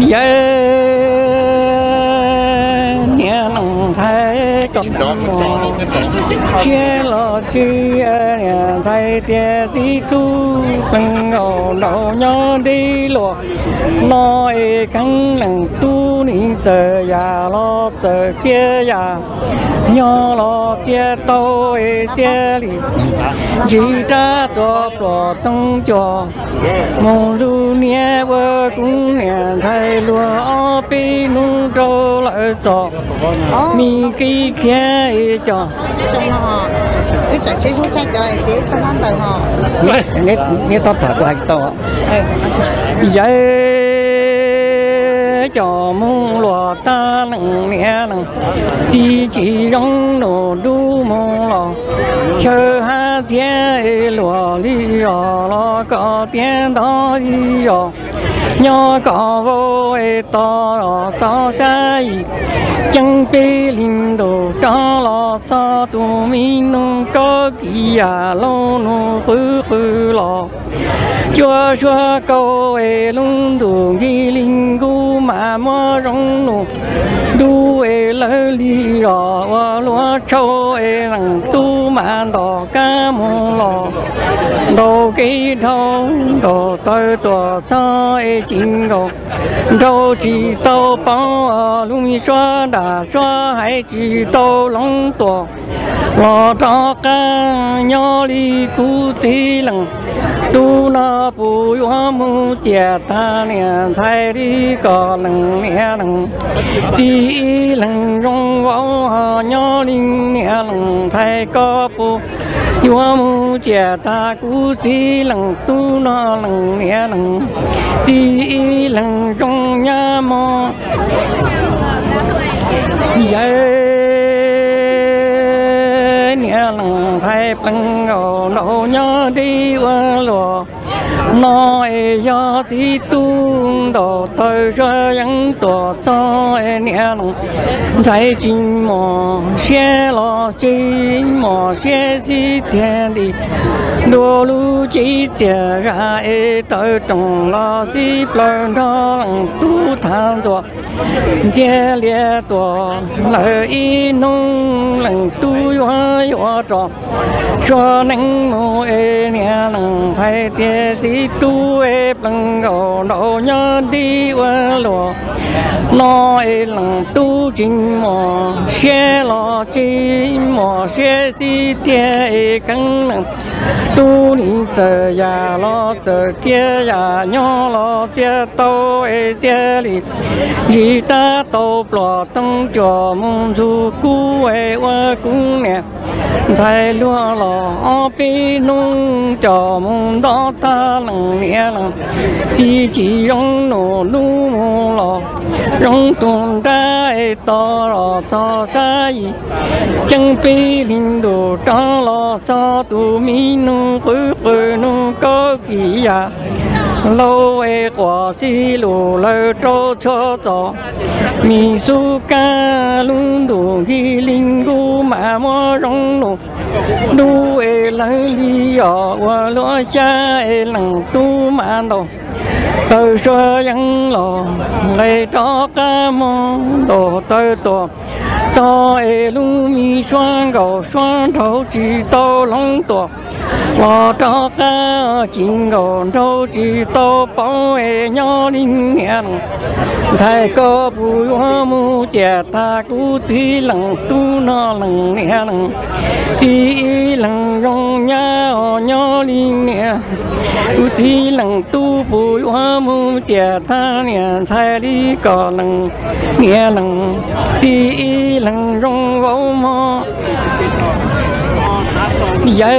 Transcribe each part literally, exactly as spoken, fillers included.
giờ nhà nông thay con chia lo chi nhà thay tiền gì tu bằng ngầu đầu nhau đi luộc nói căng lằng tu nín chờ ya lo chờ chia ya nhau lo chia tàu chia li chỉ ra cho cho tung cho mong du nia vợ cũng nhà thay lúa ở bên nung trâu lại cho mi cái kia cho cái chạy xe số chạy chạy thế tao nói lời họ nghe nghe tao thật là to vậy cho mong lúa ta nặng nhẹ nặng chỉ chỉ trong nổ đu mong lò chờ hai chế lúa đi rồi lo có tiền đó đi rồi nhỏ có vô to lo cho sai chẳng bị linh đồ cho lo cho tụi mình nông có kia lo nó bự bự lo chúa chúa câu ấy lung đồ đi linh gu mà mua rong nụ đu ấy lỡ đi rồi và lúa trâu ấy rằng tu mà đỏ cá mông lò đồ cái thâu đồ tới tua cho ấy chính đồ đâu chỉ tàu bao lumi xóa đã xóa hay chỉ tàu long tua lo cho cá nhỏ đi cú chỉ lằng tu na bù yo mu chia ta niệm thay đi có lằng niệm lằng chỉ lằng rong võ họ nhỏ đi niệm lằng thay có bù yo mu chia ta cú chỉ lằng tu na lằng niệm lằng chỉ lằng rong nhà mò lằng thay bằng ngầu nấu nhớ đi qua lúa nói do chỉ tu đồ tôi cho những tổ cho em lằng thay chính mò xe lo chính mò xe chỉ tiền đi đồ lu chỉ chờ ra e tới trong lo chỉ plan đó tu tham đồ chia liệt đồ lời nông lằng tu hoa hoa trò cho nắng mùa e lằng thay tiền chỉ tu e bằng gạo đậu nhớ đi qua lúa nói lằng tu chính mò xe lo chính mò xe chỉ tiền căng lằng tu nín chờ ya lo chờ chia ya nhỏ lo chia tàu e chia li chỉ ta tàu bò tung cho mong du cú e qua cũng nè thay lúa lo ở bên nông cho mong đó ta lằng nhẹ lằng chỉ chỉ rong nổ lu mong lo rong tuôn ra e to lo cho sai chẳng bị linh đồ cho lo cho tụi mình nông bự bự nông có gì à lâu e quả xí lù lơ trâu cho cho mi su ca lung đồ ghi linh gu mà mua rong nụ đu e lơ đi ở qua lúa xa e lằng tu mà đồ từ xưa vẫn lò lấy cho cá mong đồ tới tổ cho e lung mi xoan gầu xoan thấu chỉ tàu long tổ lo cho cá chính gầu thấu chỉ tàu bao e nhỏ linh nhẹ thay có bùi hoa mu chè ta cú chỉ lằng tu nó lằng nhẹ lằng chỉ lằng rong nhá nhỏ linh nhẹ cú chỉ lằng tu bùi hoa mu chè ta nhẹ thay đi có lằng nhẹ lằng chỉ lằng rong vỗ mò vậy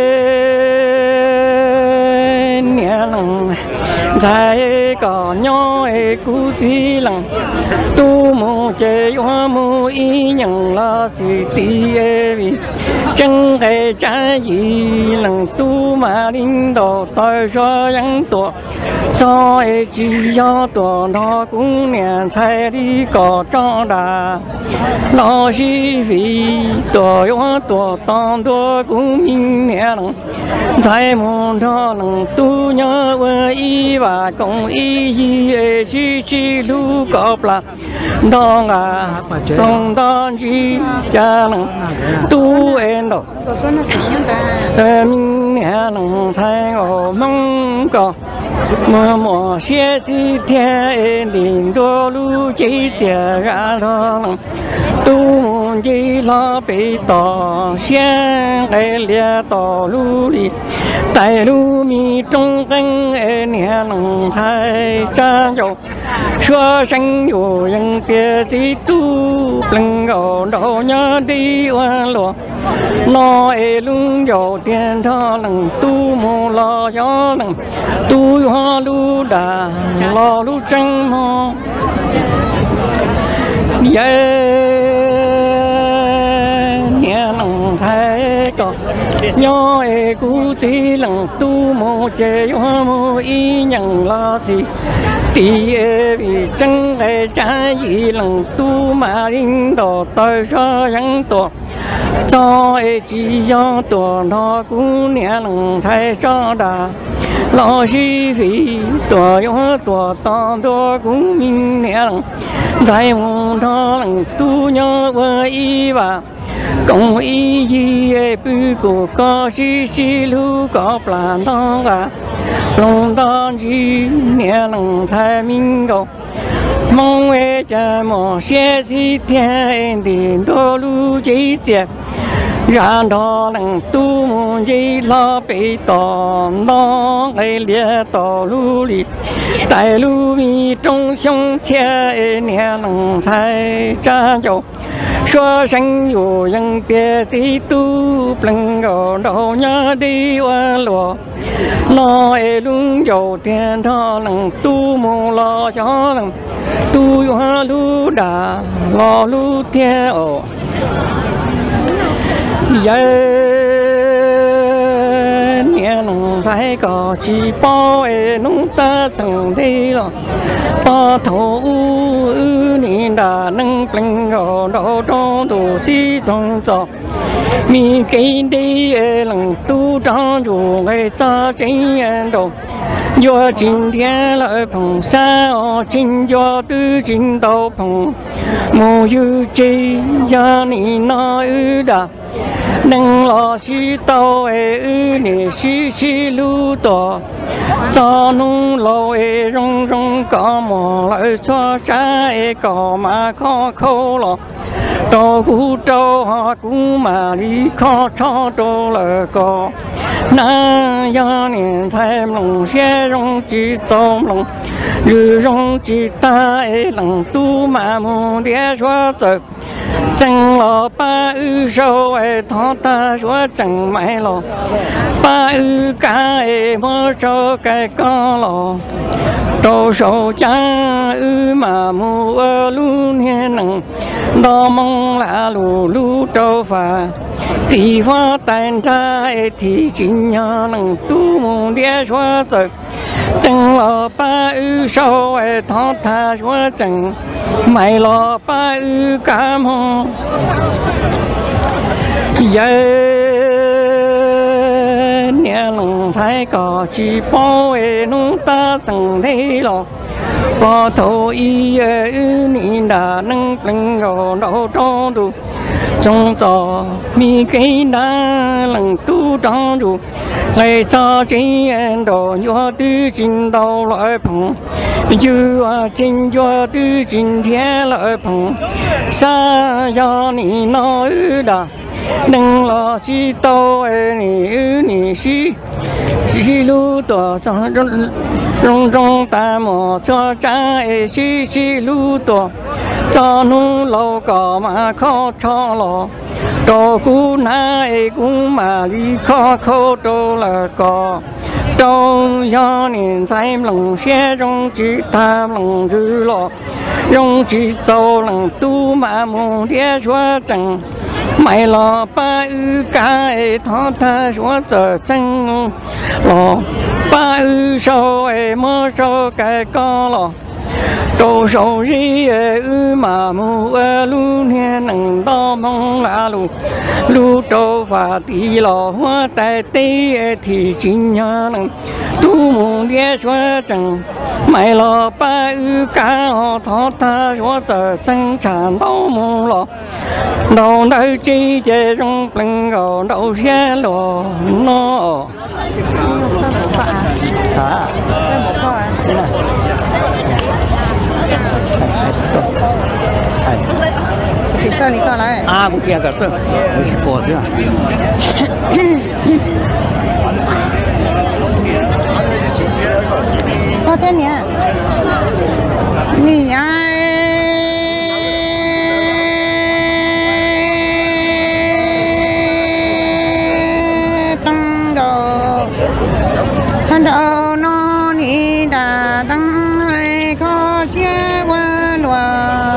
nhẹ lằng thay có nhỏ cú chỉ lằng tu mù chè hoa mù y nhận là sự ti e vì chẳng hề trái gì lằng tu mà linh đồ tôi cho những tổ cho ai chỉ要多那姑娘才的高长大，老是为多要多当多公民年能，在梦中能度日我一万公一一去去路高不啦，当啊当当去家能度安乐，呃明年能才我梦高。默默学习天领着路几节然后都梦的老北道先爱列道路里带路迷中跟爱年能才占有说声有人别记住能够老娘的网络那爱路有电塔能都梦老小能都花路大老路真梦也年能才高鸟爱古迹能都梦这样梦一样垃圾第二位真爱战役能都马领导带上人多早爱只要多那姑娘能才长大老是为多用多当多公民娘在梦中度日我一万公益也不过高是是路高不烂当啊龙当去年能才明高梦为家梦学习天的道路节节让他能度梦的老北道那爱列道路里带路迷中胸前年能才占有说声有人别嫉妒不能够老娘的网络那爱路有电他能度梦老小能度远路大老路天哦也年能才高起包爱弄得成的了把头你那能不能够老中都集中走你给的能都长住爱扎针眼中我今天来碰山哦今朝都进到碰没有这样你那有的能老是到哎你是是路多早弄老哎容容搞么来做山哎搞嘛靠口了到古州啊古马里靠潮州了个那样年才弄些容只走弄日容只大哎能都满目的说走真老把二手哎他他说真买了把二干哎没手该干了都手家二马木二路年能到梦拉路路州法地方单在提金呀能都梦的说走真老把二手哎他他说真买了把二干么也年能才高起包哎弄大整的了把头一月你那能能够老长度中早米给那能都长住来扎针到我的筋道来碰就啊针脚的今天来碰三呀你那有的能老知道哎你你是是路多长中中中大毛做站哎是是路多早弄老高嘛靠长了到古那哎古马里靠口都了高中央年在龙些中只他龙之了用只走能都满目的说真 mày lo ba ư cái thọ ta chúa giờ chân lo ba ư sau em mơ sau cái con lo đồ sầu ri ư mà mu lu nè nằng đo mong là lu lu trâu và tí lò hoa tại tây thì chính nhà nằng tu mùng đĩa xóa chẳng mày lo ba ư cá họ thọ ta xóa giờ chân tràn đau mùng lò đầu nơi chi chế trong pleng gò đầu xe lò nó à 这里过来。 啊，不这个这，我是。 多少年？你呀？登到，看到那里的灯海可见温暖。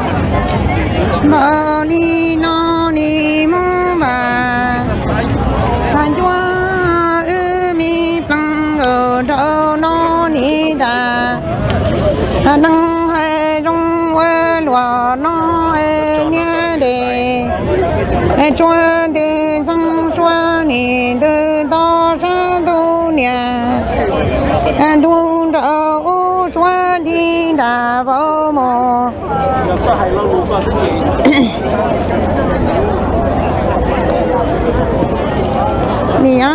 哪里哪里梦吧，看着阿弥陀佛到哪里的，能海中我落那年的，转的曾说你的大山多年，东着说的大宝马。你呀，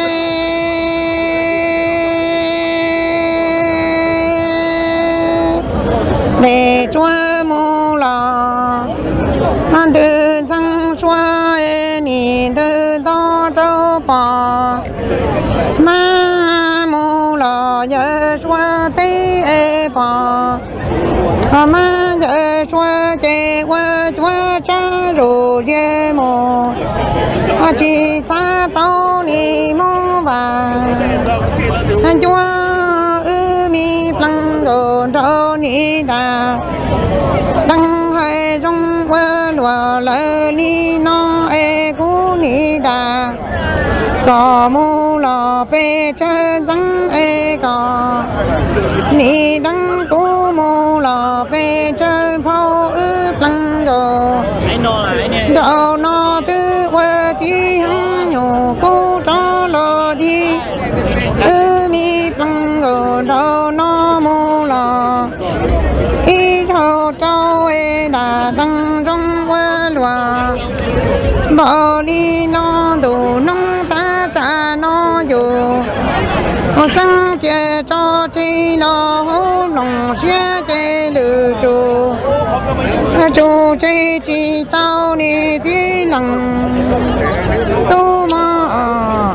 来做梦了，俺的曾说你的大招吧，妈梦了也说对吧。我们也说给我做扎入节目，我只啥道理梦吧，就阿弥陀佛找你的，当海中我落了你那爱顾你的，高木老白真真爱高，你当。老白真跑二登高，到那的我的牛高着了的，阿弥陀佛到那木了，一头朝哎那当中我乱，毛里那都能打战那有。我生节着这老龙学这路住，住这几道你的冷都嘛，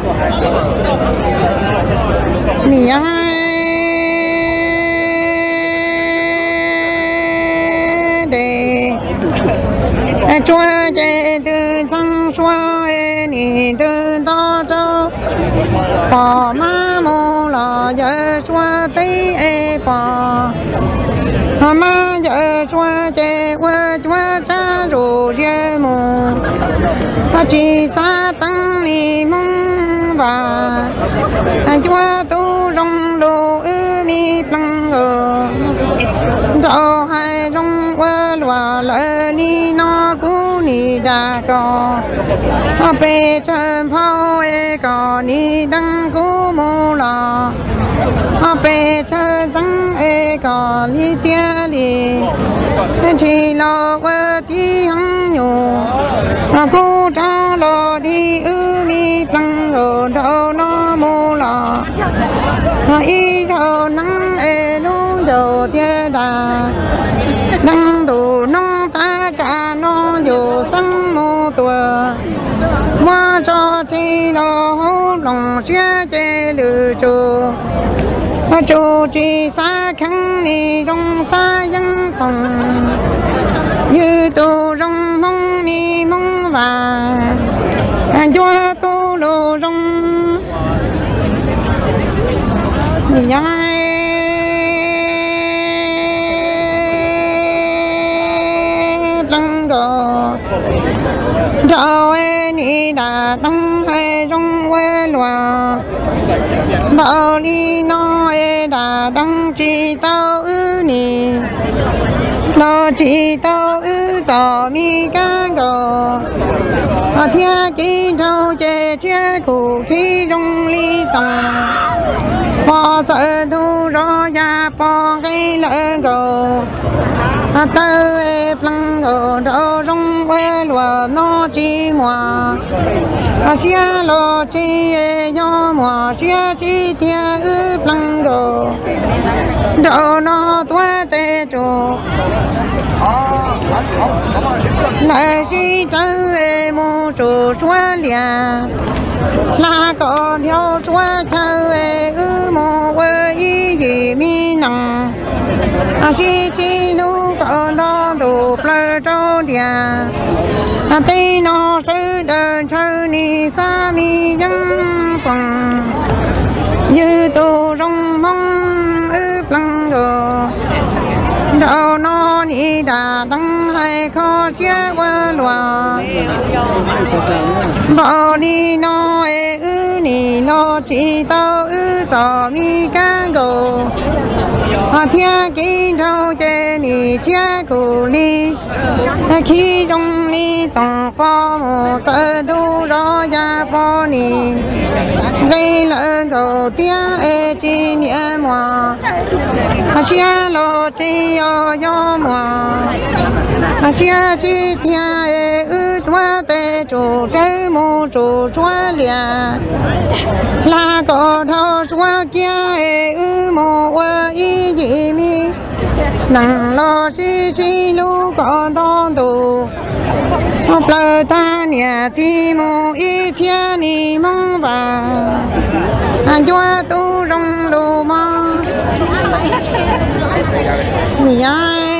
你爱的，做这的曾说你的大招，爸妈妈。也说对吧？我们也说这我做扎入节目，我只啥等你梦吧，我都融入阿弥陀佛，到海中我落了你那姑你的高，我被尘泡一个你当姑母了。我背着张爱高里家里，去了我的朋友，我鼓掌了的阿弥陀佛到那么了，我一头能爱路有点大，能都能打架能有什么多，我找这了龙学这路走。我住这沙坑里种沙阳风，有多容梦迷梦吧，有多路容你呀。 rồi ni đã đăng hay trong quê loa bảo đi nói đã đăng chỉ tao ư ni lo chỉ tao ư cho mi cá gò thiên kỳ trâu chế chế cụ khi trong ly trồng bỏ sợ tu rõ ya bỏ cái lỡ gò tơ ép lăng gò đỡ trong quê lúa nó chỉ mùa xia lo chỉ do mùa xia chỉ tia ướp lăng gò đỡ nó toa tê trù lại chỉ trâu mù trù xóa liền là có theo xóa trâu ư mù quê ý gì mi nằng chỉ chỉ lu có nó đủ plơ trâu địa tây nó sư đơn trâu ni sa mi dân quăng như tu rong mong ướp lăng gò đâu nó ni đã đăng hay khó chia qua loa bảo đi nó ư ni lo chỉ tao ư cho mi cá gò thiên kỳ trâu chế ni chia cụ ly khi trong ly trong phó một tờ tu rõ gia phó ni gây lỡ cầu tia e chi nghĩa mùa chia lo chi yo yo mùa chia chi tia e ư toa tê chủ trái mù chủ choa lìa là có thao choa kia e ư mù quơ y dị mi nặng lo chi chi lu có đón tù học lời ta nhà chi mù y chia ni mong và choa tu rong lu mong ni ai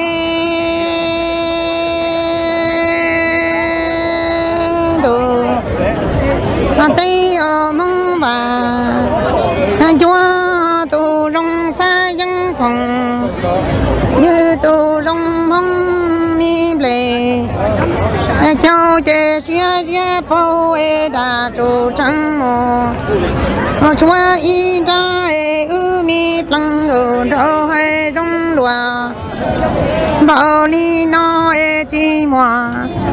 tu tây ở mong và choa tu rong xa dân phòng như tu rong mong mi lệ châu chế xia xia phô e đà trụ trăng mồ choa y ra e ư mi plăng ở đâu hay rong lùa bảo đi no e chi mùa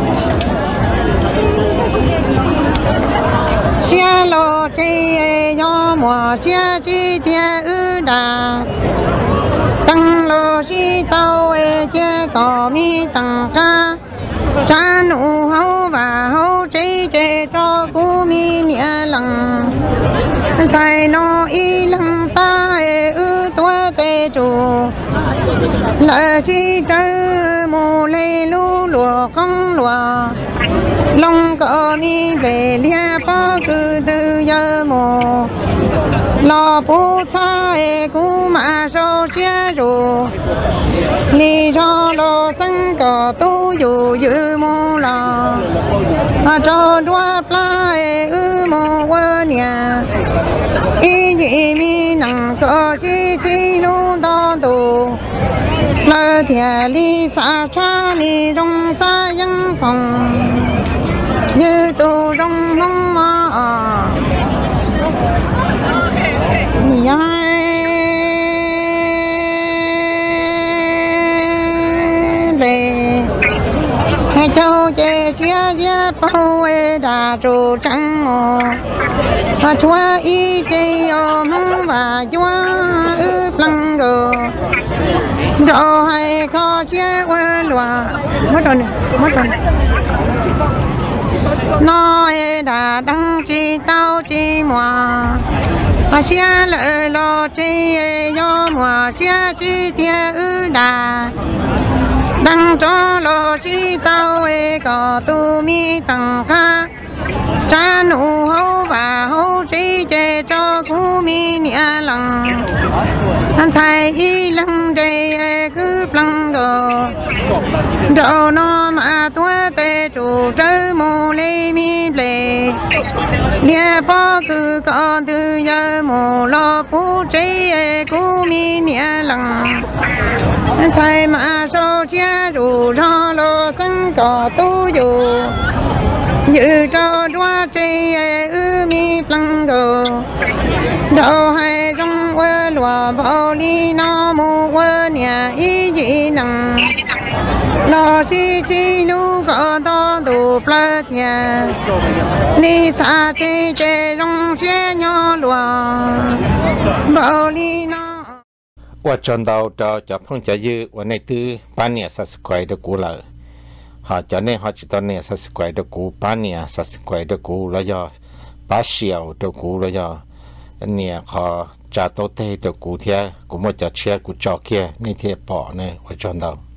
xia lo chi e do mùa xia chi tia ư đà tăng lo chi tao e chia có mi tăng ca cha nụ hậu và hậu chi chế cho cú mi nia lăng sai nó y lăng ta e ư toa tê chủ lỡ chi trơ mù lê lu lùa không lùa lòng có mi về lia bao cứ từ giờ mù lo bố cha e cú mà cho chia ru li cho lo sang có tu yu yu mù lo cho đua pla e ư mù quơ nhà y dị mi nặng có chi chi lu đo tu lơ thìa li sa cha li rong sa dân phòng như tu rong mong mơ nhai về hai châu chế chia chia bao e đà trụ trăng mồ và chúa y tê ô mong và chúa ướp lăng gồ đồ hay khó chia qua lùa mất rồi nè mất rồi nói đã đăng chi tao chi mùa mà chia lợi lo chi do mùa chia chi tia ư đà đăng cho lo chi tao có tu mi tăng ca cha nụ hậu và hậu chi chế cho cú mi nia lăng anh sai y lăng chế cứ lăng gò rồi nó mà tua tê chủ trơ mù lê mi lê lia bó cứ có từ giờ mù lo bú chế cú mi nia lăng anh sai mà cho chia rủ cho lo sân có tu dù dự cho đoa chơi ư mi plăng đồ đầu hai trong quê lúa bao li nó mu quê nhà ý gì nằng lo chi chi lu có to đủ plơ thia li sa chơi chơi trong xe nhỏ lúa bao li nó 我转到到叫碰家有我那都半年三十块的股了，好，叫那好几多年三十块的股，半年三十块的股了要，八小的股了要，年好加到对的股天，股么叫车股照开那天跑呢，我转到。